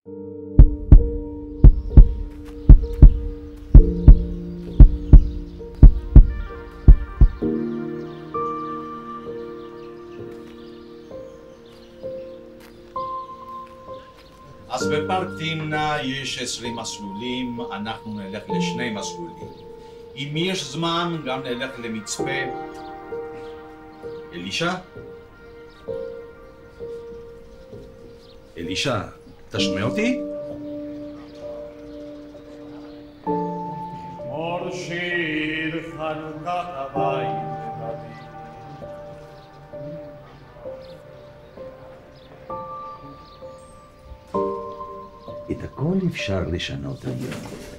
אז בפארק תמנע יש 20 מסלולים, אנחנו נלך לשני מסלולים. אם יש זמן, גם נלך למצפה. אלישע? אלישע, אתה שומע אותי? מורשיר חנוכת הבית דתי. את הכל אפשר לשנות היום.